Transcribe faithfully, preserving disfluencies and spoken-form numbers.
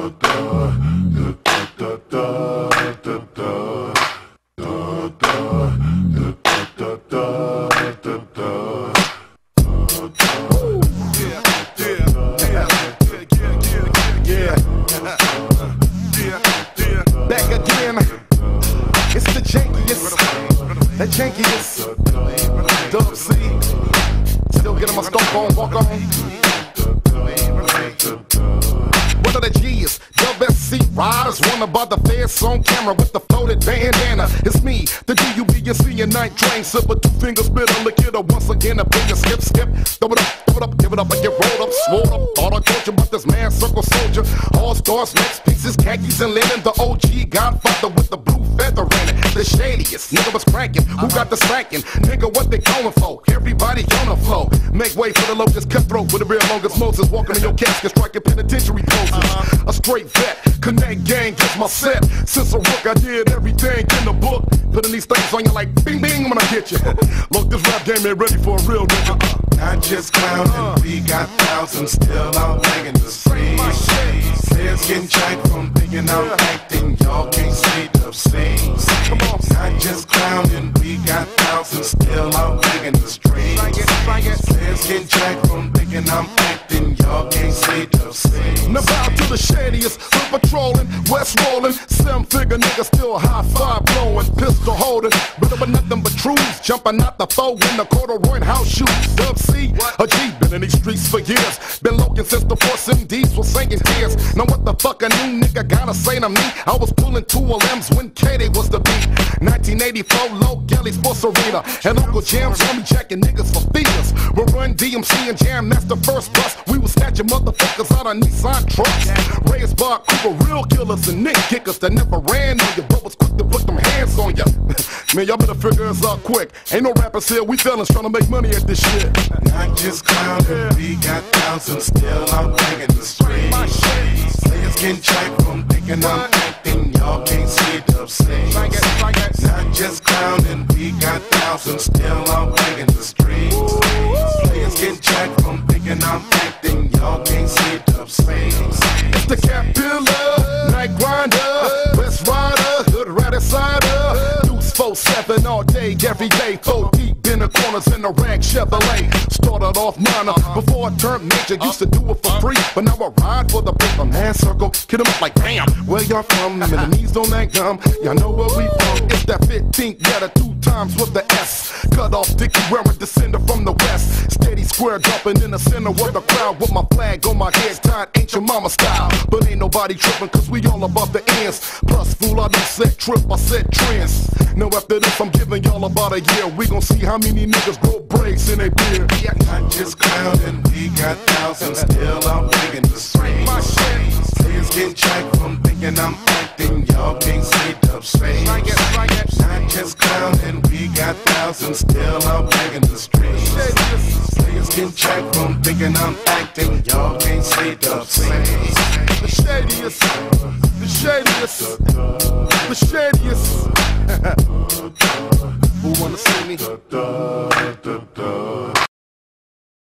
Back again, it's the jankiest, that jankiest, Dub C, still getting my stomp on, walk on. One of the G's, Dub S C riders, wanna buy the feds on camera with the floated bandana. It's me, the D U B and C and night train, silver two fingers, bitter, lick it up once again, a bigger skip, skip, throw it up, throw it up, give it up, and get rolled up, swole up. Thought I told you about this man, circle soldier, all stars, next pieces, khakis and linen, the O G Godfather with the blue feather in it, the shadiest, nigga was cracking, who got the slacking, nigga what they going for, everybody on the flow, make way for the low, just cutthroat with the real longest Moses, walking in your casket, striking penitentiary poses, a straight vet, connect gang, gets my set, since a rook I did everything in the book, putting these things on you like bing bing when I get you, look this rap game ain't ready for a real nigga. Not just clowning, uh, we got thousands still out banging the streets. Players getting jacked from thinking I'm acting, y'all can't say Dub C. Come on. Not just clowning, we got thousands still out banging the streets. Players getting jacked from thinking I'm acting, y'all can't say Dub C. Now bow to the shadiest, we're patrolling, west rolling, seven figure nigga still high five blowing, pistol holding, but there were nothing but truths, jumping out the foe in the corduroy house shoes. Dub C, a G, been in these streets for years, been looking since the Force M Ds was singing tears. Now what the fuck a new nigga gotta say to me? I was pulling two L Ms when K-Day was the beat. nineteen eighty-four, Low Gelly Sports Arena, and Uncle Jam saw me jacking niggas for feelers. We'll run D M C and Jam, that's the first bus. We was snatching motherfuckers out of Nissan trucks. Raised by Cooper, real killers and nick kickers that never ran on you, but was quick to put them hands on you. Man, y'all better figure us out quick. Ain't no rappers here, we fellas trying to make money at this shit. Not just clowning, we got thousands still out banging the streets. Players getting jacked from thinking I'm acting, y'all can't see Dub C. Not just clowning, we got thousands still out banging the streets. Players getting jacked from thinking I'm acting, y'all can't see Dub C. It's the Cat Pillar, Night Grinder, West Rider, Hood Rat Insider, Deuce four seven all day, every day, four deep in the corners in the rag Chevrolet. Started off minor before I turned major, used to do it for free, but now I ride for the paper man circle, hit 'em up like bam. Where y'all from? Enemies don't that gum. Y'all know where we from. It's that fifteenth letter, two times with the S. Cut off Dickie wearing descender from the west. Steady square jumping in the center of the crowd with my flag on my head, tied ancient mama style. But ain't nobody tripping, cause we all above the ends. Plus, fool, I don't set trip, I set trends. Now after this, I'm giving y'all about a year. We gon' see how many niggas grow braids in their beard. Yeah, not just clowning, we got thousands still out banging the streets. Players getting jacked from thinking I'm acting, y'all can't say Dub C. Not just clowning, we got thousands still out banging the streets. Players getting jacked from thinking I'm acting, y'all can't say Dub C. The shadiest, the shadiest, the shadiest.